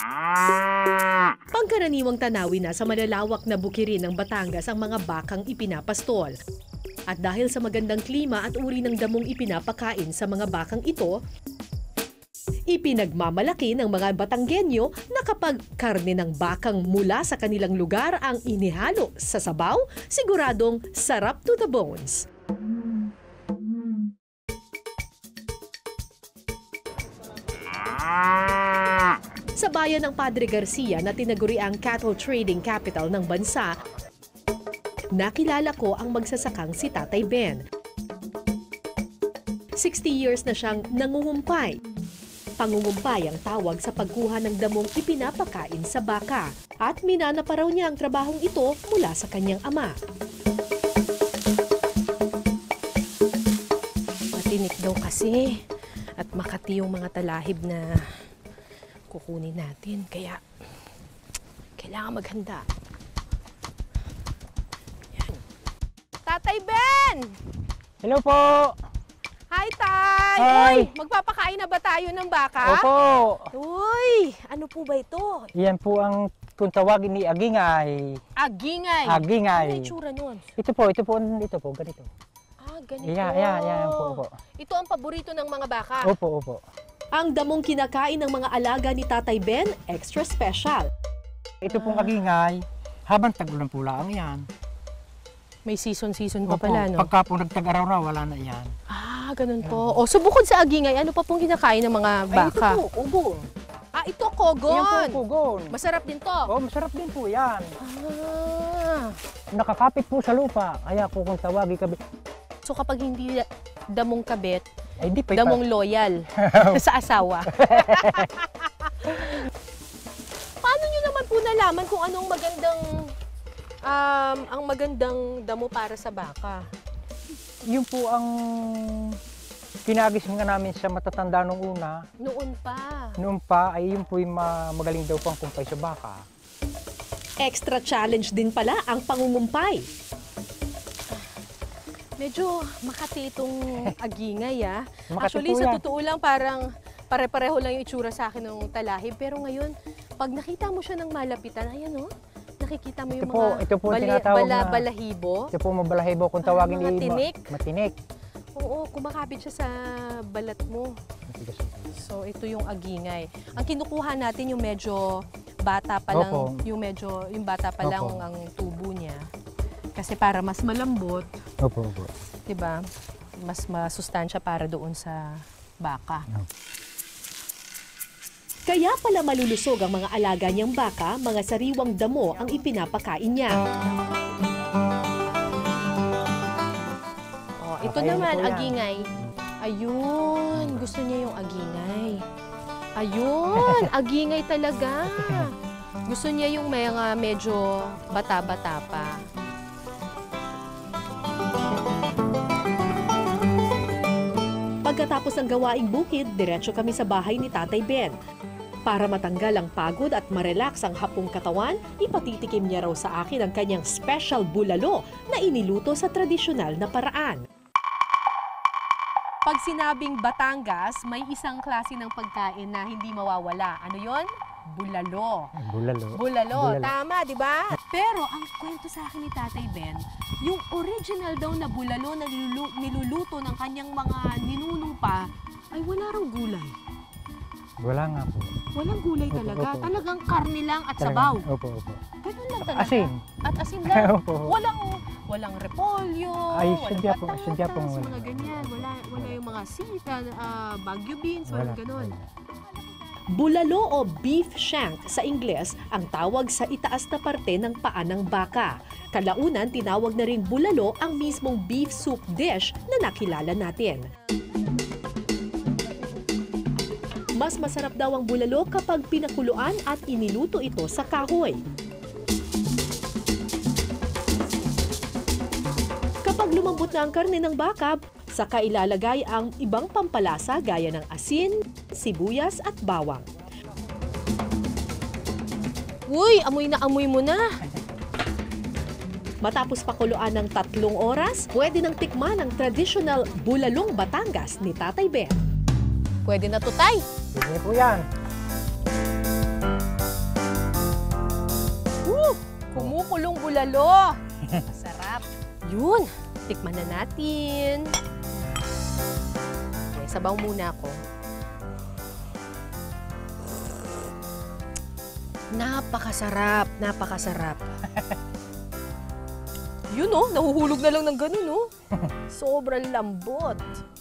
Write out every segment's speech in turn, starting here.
Pangkaraniwang tanawin na sa malalawak na bukirin ng Batangas ang mga bakang ipinapastol. At dahil sa magandang klima at uri ng damong ipinapakain sa mga bakang ito, ipinagmamalaki ng mga Batanggenyo na kapag karne ng bakang mula sa kanilang lugar ang inihalo sa sabaw, siguradong sarap to the bones. Sa bayan ng Padre Garcia na tinaguri ang cattle trading capital ng bansa, nakilala ko ang magsasakang si Tatay Ben. 60 years na siyang nangungumpay. Pangungumpay ang tawag sa pagkuha ng damong ipinapakain sa baka at minana pa raw niya ang trabahong ito mula sa kanyang ama. Matinik daw kasi at makati yung mga talahib na kukunin natin, kaya kailangan maghanda. Yan. Tatay Ben! Hello po! Hi, Tay! Hi! Uy, magpapakain na ba tayo ng baka? Opo! Uy, ano po ba ito? Yan po ang kung tawagin ni Agingay. Agingay. Agingay. Ano yung tsura nun? Ito po, ganito. Ah, ganito. Yan po. Ito ang paborito ng mga baka. Opo. Ang damong kinakain ng mga alaga ni Tatay Ben, extra special. Ito pong Agingay, habang tag-ulan po lang yan. May season pa Opo, pala, no? pagka po nagtag-araw na, wala na yan. Ah, ganun po. O, so bukod sa agingay, ano pa pong kinakain ng mga baka? Ay, ito po, ubo. Ah, ito, kogon. Yan po, kugon. Masarap din to. Oh, masarap din po yan. Ah. Nakakapit po sa lupa, kaya po kung tawagin kami. So kapag hindi damong kabit, Ay, di pa. damong loyal sa asawa. Paano nyo naman po nalaman kung anong ang magandang damo para sa baka? Yun po ang kinagising nga namin sa matatanda nung una. Noon pa, ay yun po yung magaling daw pang kumpay sa baka. Extra challenge din pala ang pangungumpay. Medyo makati itong agingay, ah. Actually, sa totoo lang, parang pare-pareho lang yung itsura sa akin ng talahib. Pero ngayon, pag nakita mo siya ng malapitan, ayan, oh, nakikita mo yung ito po balahibo. Ito po mabalahibo kung tawagin ni matinik. Matinik. Oo, kumakapit siya sa balat mo. So, ito yung agingay. Ang kinukuha natin yung medyo bata pa lang, yung bata pa lang ang tubo niya. Kasi para mas malambot, opo. Diba? Mas masustansya para doon sa baka. Kaya pala malulusog ang mga alaga niyang baka, mga sariwang damo ang ipinapakain niya. Oh, ito naman, agingay. Ayun, gusto niya yung agingay. Ayun, agingay talaga. Gusto niya yung mga medyo bata-bata pa. Pagkatapos ng gawaing bukid, diretso kami sa bahay ni Tatay Ben. Para matanggal ang pagod at marelax ang hapong katawan, ipatitikim niya raw sa akin ang kanyang special bulalo na iniluto sa tradisyonal na paraan. Pag sinabing Batangas, may isang klase ng pagkain na hindi mawawala. Ano yon? Bulalo. Bulalo. Tama, di ba? Pero ang kwento sa akin ni Tatay Ben, yung original daw na bulalo na niluluto ng kanyang mga ninunong pa, ay wala raw gulay. Wala nga po. Walang gulay talaga. Opo. Talagang karne lang at sabaw. Opo. Ganun lang talaga. Asin. At asin lang. Opo. Walang repolyo, ay, walang patatas, mga ganyan. Wala yung mga sita, Baguio beans, walang ganun. Bulalo o beef shank sa Ingles ang tawag sa itaas na parte ng paa ng baka. Kalaunan, tinawag na rin bulalo ang mismong beef soup dish na nakilala natin. Mas masarap daw ang bulalo kapag pinakuluan at iniluto ito sa kahoy. Kapag lumambot na ang karne ng baka, saka ilalagay ang ibang pampalasa gaya ng asin, sibuyas at bawang. Uy, amoy na amoy mo na! Matapos pakuluan ng 3 oras, pwede nang tikman ang traditional bulalong Batangas ni Tatay Ben. Pwede na to, Tay! Pwede po yan. Kumukulong bulalo. Sarap. Yun. Tikman na natin. Okay, sabaw muna ako. Napakasarap. Napakasarap. Yun oh, nahuhulog na lang ng ganun oh. Sobrang lambot.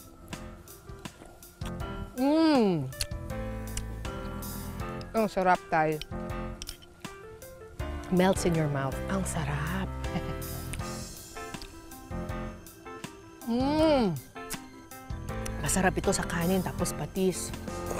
Ang sarap tayo. Melts in your mouth. Ang sarap. Masarap ito sa kanin tapos patis.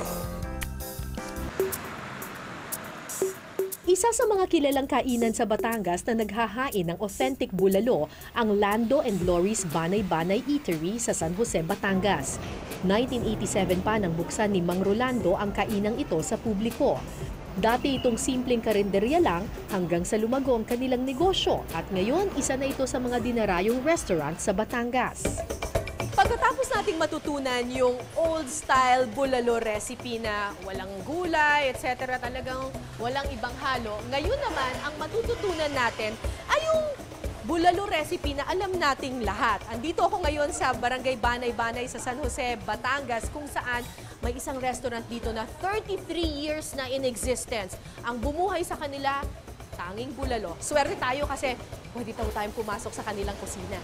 Isa sa mga kilalang kainan sa Batangas na naghahain ng authentic bulalo ang Lando and Lori's Banay Banay Eatery sa San Jose, Batangas. 1987 pa nang buksan ni Mang Rolando ang kainang ito sa publiko. Dati itong simpleng karinderya lang hanggang sa lumago ang kanilang negosyo at ngayon isa na ito sa mga dinarayong restaurant sa Batangas. Pagkatapos nating matutunan yung old-style bulalo recipe na walang gulay, etc., talagang walang ibang halo, ngayon naman, ang matututunan natin ay yung bulalo recipe na alam nating lahat. Andito ako ngayon sa Barangay Banay-Banay sa San Jose, Batangas, kung saan may isang restaurant dito na 33 years na in existence. Ang bumuhay sa kanila, tanging bulalo. Swerte tayo kasi pwede tayong pumasok sa kanilang kusina.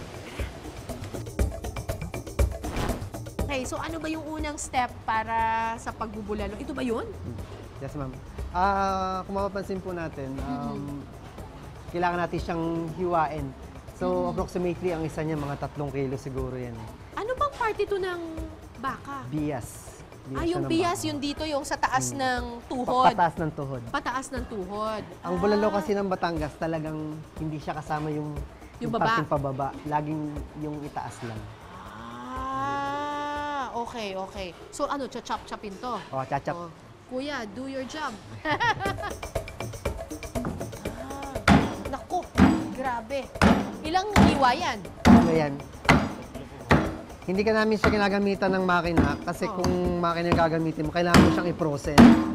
Okay, so ano ba yung unang step para sa pagbubulalo? Ito ba yun? Yes, ma'am. Kung mapapansin po natin, kailangan natin siyang hiwain. So, approximately, ang isa niya, mga 3 kilo siguro yan. Ano bang part ito ng baka? Bias. Yung bias, yung dito, yung sa taas ng tuhod. Pataas ng tuhod. Pataas ng tuhod. Ang bulalo kasi ng Batangas, talagang hindi siya kasama yung baba. parting pababa. Laging yung itaas lang. Okay, okay. So ano, chachap-chapin to? O, chachap. Oh. Kuya, do your job. Naku, grabe. Ilang hiwa yan? Ano yan? Hindi ka namin siya ginagamitan ng makina kasi kung makina yung gagamitin mo, kailangan mo siyang i-process.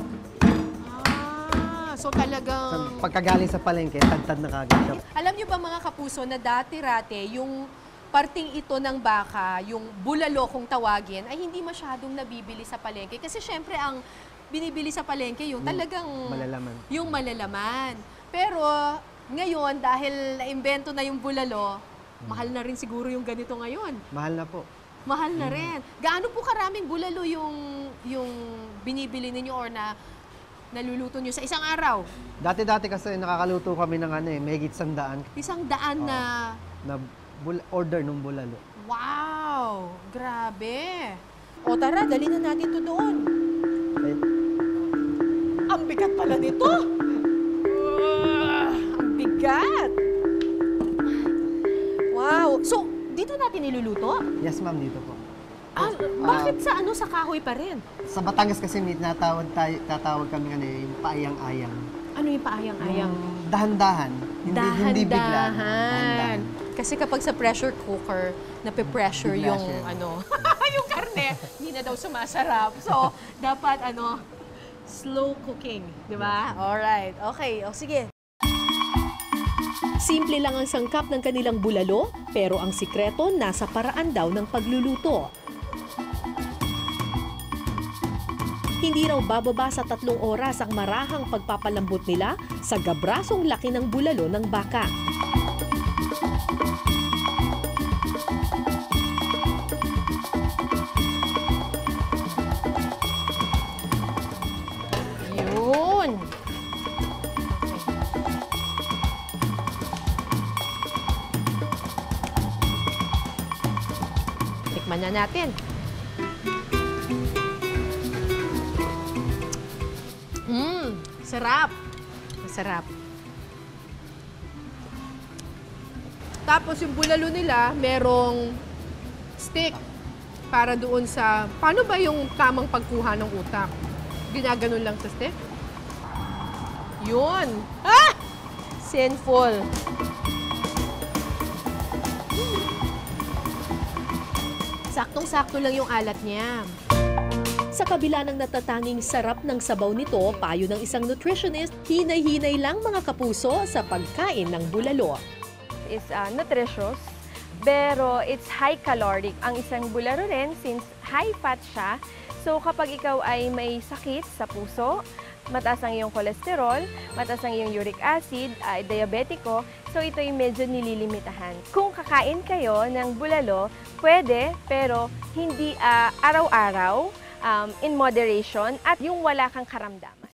So talagang... Pagkagaling sa palengke, tad-tad na kagad siya. Alam niyo ba mga kapuso na dati-rate, yung parting ito ng baka, yung bulalo kung tawagin, ay hindi masyadong nabibili sa palengke. Kasi syempre ang binibili sa palengke yung talagang... Malalaman. Yung malalaman. Pero ngayon, dahil naimbento na yung bulalo, mahal na rin siguro yung ganito ngayon. Mahal na po. Mahal na rin. Gaano po karaming bulalo yung binibili ninyo or na naluluto nyo sa isang araw? Dati-dati kasi nakakaluto kami ng mahigit 100. 100 na order ng bulalo. Wow! Grabe! O tara, dali na natin to doon. Ang bigat pala nito! Ang bigat! Wow! So, dito natin niluluto? Yes, ma'am, dito po. Bakit sa sa kahoy pa rin? Sa Batangas kasi may tatawag kami yung paayang-ayang. Ano yung paayang-ayang? Dahan-dahan. Hindi bigla. Dahan-dahan. Kasi kapag sa pressure cooker, nape-pressure Bigla yung siya. yung karne, hindi na daw sumasarap. So, dapat slow cooking, di ba? Alright, okay. O sige. Simple lang ang sangkap ng kanilang bulalo, pero ang sikreto nasa paraan daw ng pagluluto. Hindi raw bababa sa 3 oras ang marahang pagpapalambot nila sa gabrasong laki ng bulalo ng baka. Yun! Tikman na natin. Sarap. Masarap. Tapos yung bulalo nila, merong stick para doon sa... Paano ba yung tamang pagkuha ng utak? Ginaganon lang sa stick? Yun. Ah! Sinful. Saktong-sakto lang yung alat niya. Sa kabila ng natatanging sarap ng sabaw nito, payo ng isang nutritionist, hinay-hinay lang mga kapuso sa pagkain ng bulalo. Is nutritious, pero it's high caloric. Ang isang bulalo rin, since high fat siya, so kapag ikaw ay may sakit sa puso, mataas ang iyong cholesterol, mataas ang iyong uric acid, diabetiko, so ito'y medyo nililimitahan. Kung kakain kayo ng bulalo, pwede, pero hindi araw-araw, in moderation, at yung wala kang karamdaman.